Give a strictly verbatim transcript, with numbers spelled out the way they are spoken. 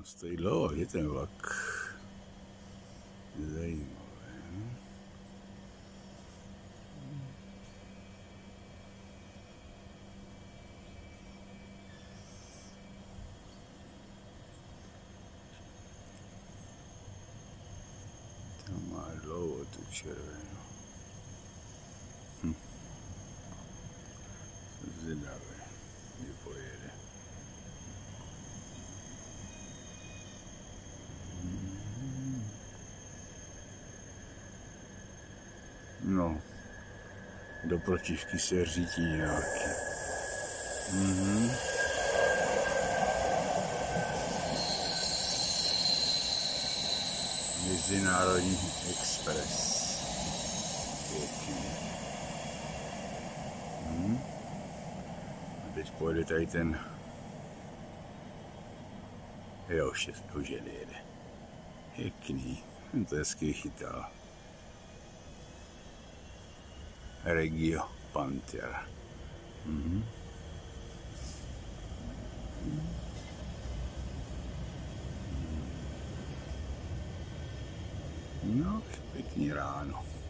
No, stojí dlouho, je ten vlak. Zajímavé. To má dlouho tu červenou. Hm. Zvědavý, kdy pojede. No, do protivky se řítí nějaký. Mhm. Mezinárodní expres. Pěkný. Mhm. A teď pojede tady ten... Jo, už, je, už jede, jede. Pěkný. Ten to hezky chytal. Regio Panther. Mhm. No, pěkný ráno.